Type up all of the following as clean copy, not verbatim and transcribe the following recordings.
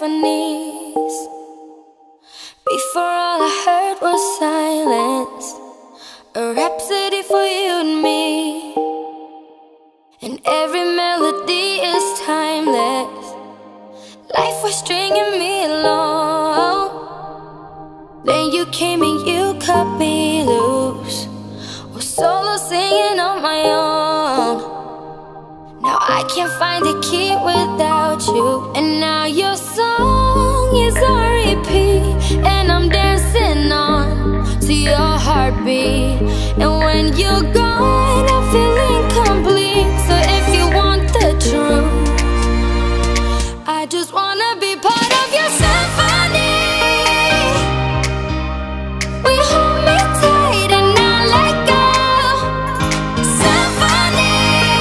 symphonies. Before all I heard was silence, a rhapsody for you and me. And every melody is timeless. Life was stringing me along. Then you came and you cut me loose, was solo singing on my own. Now I can't find the key without you. And now your song is on repeat, and I'm dancing on to your heartbeat. And when you're gone, I feel incomplete. So if you want the truth, I just wanna be part of your symphony. We hold me tight and not let go. Symphony,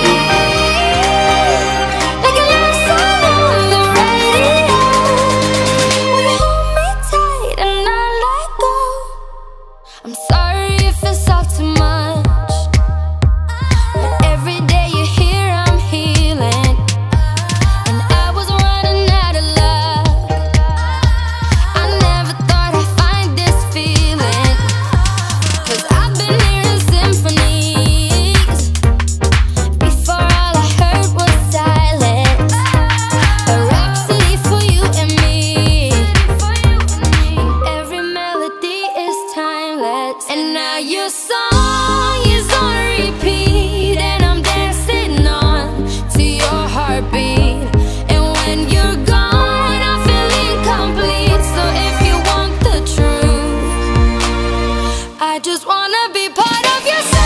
like a love song on the radio. We hold me tight and not let go. I'm sorry if it's all too much, but every day you're here I'm healing. And I was running out of luck. I never thought I'd find this feeling, 'cause I've been hearing symphonies. Before all I heard was silence, a rhapsody for you and me. And every melody is timeless. And now your song is on repeat, and I'm dancing on to your heartbeat. And when you're gone, I feel incomplete. So if you want the truth, I just wanna be part of your